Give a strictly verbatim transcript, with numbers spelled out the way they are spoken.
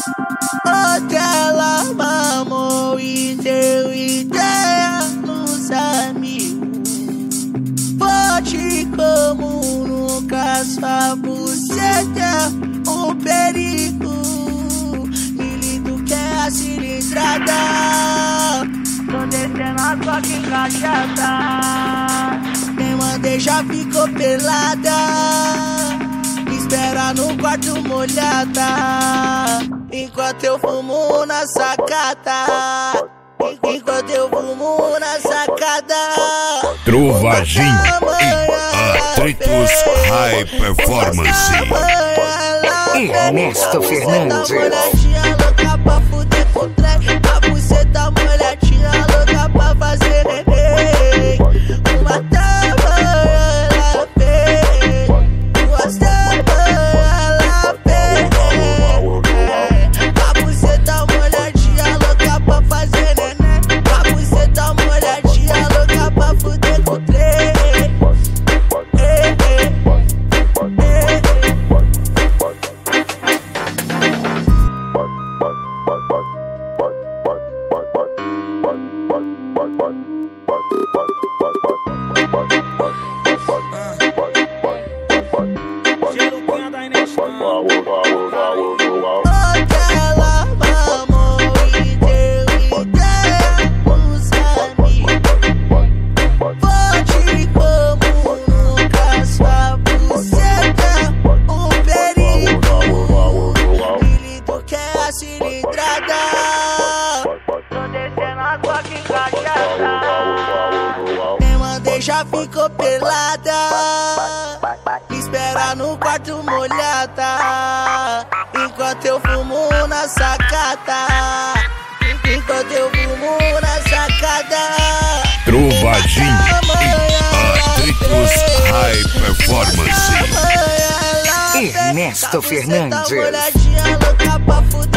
Ontem ela mamou e deu ideia nos amigos. Forte como nunca, sua buceta é um perigo. Me lindo que é a cilindrada. Tô descendo a coca encaixada. Nem mandei, já ficou pelada. Espera no quarto molhada, enquanto eu fumo na sacada. Enquanto eu fumo na sacada. Trovagem e Atritos High Performance. Ernesto Fernandes. Louca pra fuder com trem. A buceta molhadinha, louca pra fazer neném. Uma tava ela fez, duas tava ela fez. A buceta molhadinha, louca pra fazer neném. A buceta molhadinha, louca pra fuder com trem. Ela mamou e deu ideia nos amigos. Forte como nunca, sua buceta um perigo. Me lindo que é a cilindrada. Tô descendo a coca encaixada. Nem mandei, já ficou pelada. Espera no quarto molhada, enquanto eu fumo na sacada. Enquanto eu fumo na sacada. Trovagem e Atritos High Performance. Ernesto Fernandes. Louca pra fuder